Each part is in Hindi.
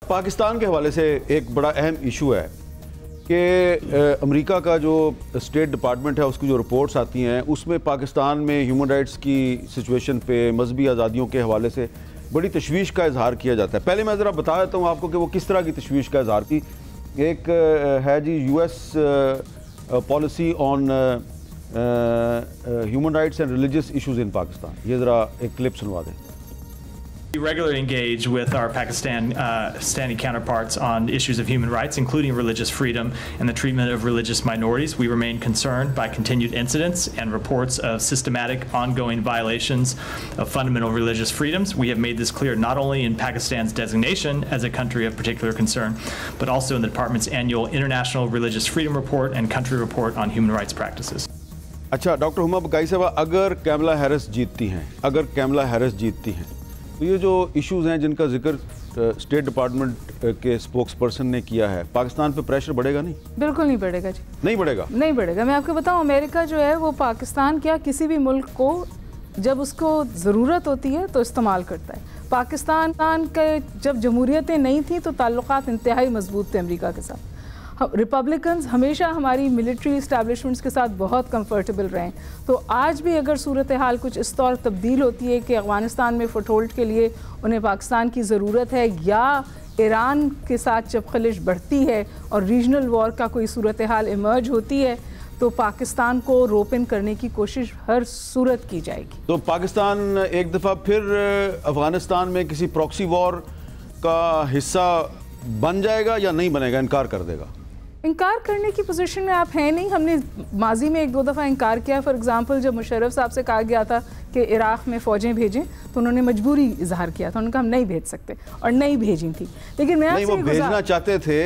पाकिस्तान के हवाले से एक बड़ा अहम इशू है कि अमेरिका का जो स्टेट डिपार्टमेंट है उसकी जो रिपोर्ट्स आती हैं उसमें पाकिस्तान में ह्यूमन राइट्स की सिचुएशन पे मजहबी आज़ादियों के हवाले से बड़ी तशवीश का इजहार किया जाता है। पहले मैं ज़रा बता देता हूँ आपको कि वो किस तरह की तशवीश का इजहार की। एक है जी US policy on human rights and religious issues in Pakistan. ये ज़रा एक क्लिप सुनवा दें। We regularly engage with our Pakistani counterparts on issues of human rights, including religious freedom and the treatment of religious minorities. We remain concerned by continued incidents and reports of systematic ongoing violations of fundamental religious freedoms. We have made this clear not only in Pakistan's designation as a country of particular concern, but also in the department's annual International Religious Freedom Report and Country Report on Human Rights Practices. अच्छा डॉक्टर हुमा बकाई साहब, अगर कैमला हैरिस जीतती हैं तो ये जो इश्यूज़ हैं जिनका जिक्र स्टेट डिपार्टमेंट के स्पोक्स पर्सन ने किया है, पाकिस्तान पे प्रेशर बढ़ेगा नहीं? बिल्कुल नहीं बढ़ेगा जी, नहीं बढ़ेगा। मैं आपको बताऊं, अमेरिका जो है वो पाकिस्तान क्या किसी भी मुल्क को जब उसको ज़रूरत होती है तो इस्तेमाल करता है। पाकिस्तान के जब जमहूरियतें नहीं थी तो ताल्लुकात इंतहाई मजबूत थे अमेरिका के साथ। रिपब्लिकन्स हमेशा हमारी मिलिट्री इस्टेब्लिशमेंट्स के साथ बहुत कंफर्टेबल रहे। तो आज भी अगर सूरत हाल कुछ इस तौर तब्दील होती है कि अफ़गानिस्तान में फुटहोल्ड के लिए उन्हें पाकिस्तान की ज़रूरत है, या ईरान के साथ जब खलिश बढ़ती है और रीजनल वॉर का कोई सूरत हाल इमर्ज होती है, तो पाकिस्तान को रोपन करने की कोशिश हर सूरत की जाएगी। तो पाकिस्तान एक दफ़ा फिर अफ़गानिस्तान में किसी प्रॉक्सी वॉर का हिस्सा बन जाएगा या नहीं बनेगा, इनकार कर देगा? इनकार करने की पोजीशन में आप हैं नहीं। हमने माजी में एक दो दफ़ा इनकार किया। फॉर एग्जांपल जब मुशर्रफ साहब से कहा गया था कि इराक़ में फ़ौजें भेजें तो उन्होंने मजबूरी इजहार किया था, उन्होंने कहा हम नहीं भेज सकते और नहीं भेजी थी। लेकिन मैं वो भेजना चाहते थे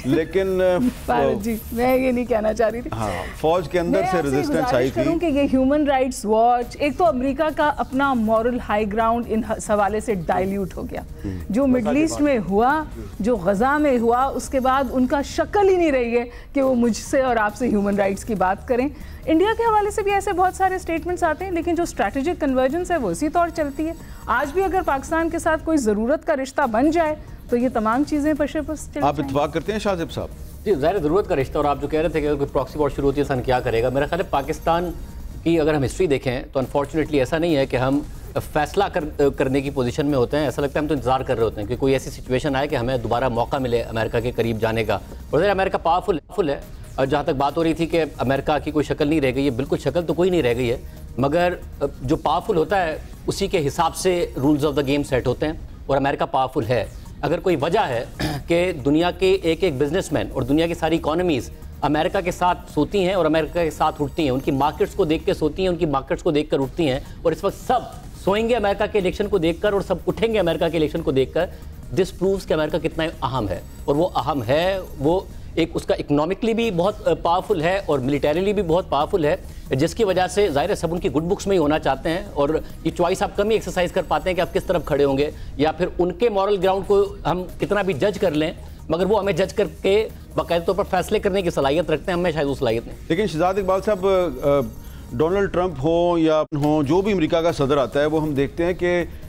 लेकिन भारत जी मैं ये नहीं कहना चाह रही थी। हाँ, फौज के अंदर से रेजिस्टेंस आई थी कि ये ह्यूमन राइट्स वॉच, एक तो अमेरिका का अपना मॉरल हाई ग्राउंड इन हवाले से डाइल्यूट हो गया। जो मिडल ईस्ट में हुआ, जो गजा में हुआ, उसके बाद उनका शक्ल ही नहीं रही है कि वो मुझसे और आपसे ह्यूमन राइट्स की बात करें। इंडिया के हवाले से भी ऐसे बहुत सारे स्टेटमेंट्स आते हैं, लेकिन जो स्ट्रैटेजिक कन्वर्जेंस है वो इसी तौर चलती है। आज भी अगर पाकिस्तान के साथ कोई ज़रूरत का रिश्ता बन जाए तो ये तमाम चीज़ें पशेपस चल। आप इत्तेफाक करते हैं शाहज़ेब साहब? जी, ज़ाहिर ज़रूरत का रिश्ता। और आप जो कह रहे थे कि अगर कोई प्रॉक्सी वॉर शुरू होती है सन क्या करेगा, मेरा ख्याल है पाकिस्तान की अगर हम हिस्ट्री देखें तो अनफॉर्चुनेटली ऐसा नहीं है कि हम फैसला करने की पोजीशन में होते हैं। ऐसा लगता है हम तो इंतजार कर रहे होते हैं कि कोई ऐसी सिचुएशन आए कि हमें दोबारा मौका मिले अमेरिका के करीब जाने का। और अमेरिका पावरफुल है। और जहाँ तक बात हो रही थी कि अमेरिका की कोई शक्ल नहीं रह गई है, बिल्कुल शक्ल तो कोई नहीं रह गई है, मगर जो पावरफुल होता है उसी के हिसाब से rules of the game set होते हैं। और अमेरिका पावरफुल है। अगर कोई वजह है कि दुनिया के एक बिजनेसमैन और दुनिया की सारी इकॉनमीज़ अमेरिका के साथ सोती हैं और अमेरिका के साथ उठती हैं, उनकी मार्केट्स को देख के सोती हैं, उनकी मार्केट्स को देख कर उठती हैं, और इस वक्त सब सोएंगे अमेरिका के इलेक्शन को देखकर और सब उठेंगे अमेरिका के इलेक्शन को देखकर। दिस प्रूव्स कि अमेरिका कितना अहम है। और वो अहम है, वो एक उसका इकोनॉमिकली भी बहुत पावरफुल है और मिलिटरीली भी बहुत पावरफुल है, जिसकी वजह से जाहिर है सब उनकी गुड बुक्स में ही होना चाहते हैं। और ये चॉइस आप कम ही एक्सरसाइज कर पाते हैं कि आप किस तरफ खड़े होंगे, या फिर उनके मॉरल ग्राउंड को हम कितना भी जज कर लें, मगर वो हमें जज करके बाकायदा तौर पर फैसले करने की सलाहियत रखते हैं। हमें शायद वो सलाहियत नहीं। लेकिन शहजाद इकबाल साहब, डोनाल्ड ट्रंप हो या हो, जो भी अमेरिका का सदर आता है, वो हम देखते हैं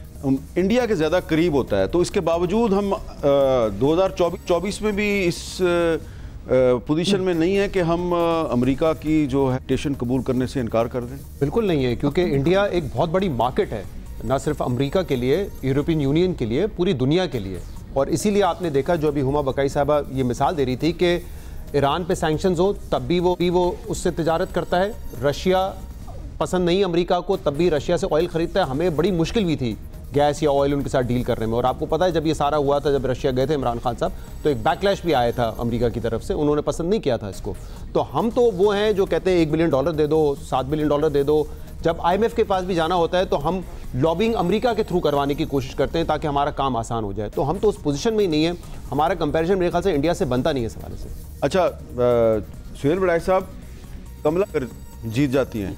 कि इंडिया के ज़्यादा करीब होता है। तो इसके बावजूद हम 2024 में भी इस पोजीशन में नहीं है कि हम अमेरिका की जो है टेशन कबूल करने से इनकार कर दें। बिल्कुल नहीं है, क्योंकि इंडिया एक बहुत बड़ी मार्केट है, ना सिर्फ अमेरिका के लिए, यूरोपियन यूनियन के लिए, पूरी दुनिया के लिए। और इसीलिए आपने देखा, जो अभी हुमा बकाई साहबा ये मिसाल दे रही थी कि ईरान पे सैंक्शंस हो तब भी वो उससे तिजारत करता है। रशिया पसंद नहीं अमेरिका को, तब भी रशिया से ऑयल ख़रीदता है। हमें बड़ी मुश्किल हुई थी गैस या ऑयल उनके साथ डील करने में। और आपको पता है जब ये सारा हुआ था, जब रशिया गए थे इमरान खान साहब, तो एक बैकलैश भी आया था अमेरिका की तरफ से, उन्होंने पसंद नहीं किया था इसको। तो हम तो वो हैं जो कहते हैं $1 बिलियन दे दो, $7 बिलियन दे दो। जब IMF के पास भी जाना होता है तो हम लॉबिंग अमेरिका के थ्रू करवाने की कोशिश करते हैं ताकि हमारा काम आसान हो जाए। तो हम तो उस पोजीशन में ही नहीं है। हमारा कंपैरिजन मेरे ख्याल से इंडिया से बनता नहीं है इस हवाले से। अच्छा सुहेल बड़ाई साहब, कमला जीत जाती हैं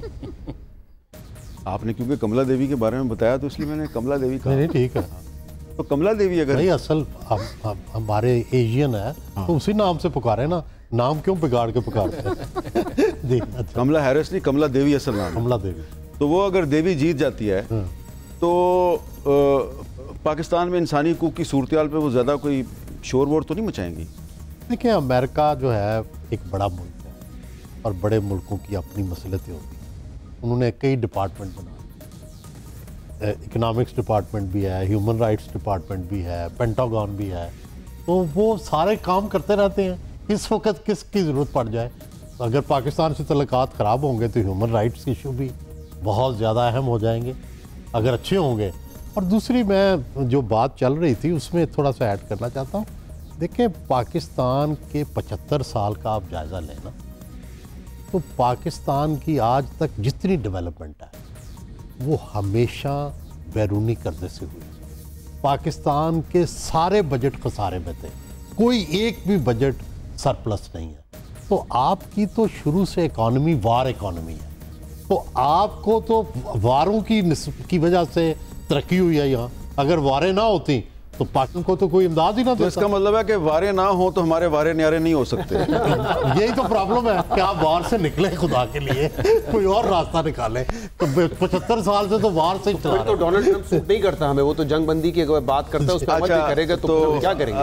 आपने क्योंकि कमला देवी के बारे में बताया तो इसलिए मैंने कमला देवी कहा। नहीं ठीक है। तो कमला देवी अगर नहीं, असल हमारे एशियन है तो उसी नाम से पुकारे ना, नाम क्यों बिगाड़ के पुकारते हैं? अच्छा। कमला हैरिस नहीं, कमला देवी असल नाम। कमला देवी। तो वो अगर देवी जीत जाती है तो पाकिस्तान में इंसानी हकूक़ की सूरत हाल पर वो ज़्यादा कोई शोर वोर तो नहीं मचाएंगी? देखिए, अमेरिका जो है एक बड़ा मुल्क है और बड़े मुल्कों की अपनी मसलतें होती हैं। उन्होंने कई डिपार्टमेंट बना, इकोनॉमिक्स डिपार्टमेंट भी है, ह्यूमन राइट्स डिपार्टमेंट भी है, पेंटागन भी है, तो वो सारे काम करते रहते हैं। किस वक्त किसकी ज़रूरत पड़ जाए, अगर पाकिस्तान से तल्लुकात ख़राब होंगे तो ह्यूमन राइट्स इशू भी बहुत ज़्यादा अहम हो जाएंगे अगर अच्छे होंगे। और दूसरी, मैं जो बात चल रही थी उसमें थोड़ा सा ऐड करना चाहता हूँ। देखिए, पाकिस्तान के 75 साल का आप जायज़ा लेना, तो पाकिस्तान की आज तक जितनी डेवलपमेंट है वो हमेशा बैरूनी कर्जे से हुई। पाकिस्तान के सारे बजट खसारे में थे, कोई एक भी बजट सरप्लस नहीं है। तो आपकी तो शुरू से इकॉनमी वार इकॉनमी है, तो आपको तो वारों की वजह से तरक्की हुई है यहाँ। अगर वारें ना होती तो पाकिस्तान को तो कोई इमदाद ही ना देता। तो इसका मतलब है कि वारे ना हो तो हमारे वारे न्यारे नहीं हो सकते। यही तो प्रॉब्लम है कि आप वार से निकले, खुदा के लिए कोई और रास्ता निकालें। तो 75 साल से तो वार से तो डोनाल्ड ट्रंप सूट नहीं करता हमें, वो तो जंग बंदी की अगर बात करता है उसको करेगा तो क्या करेंगे?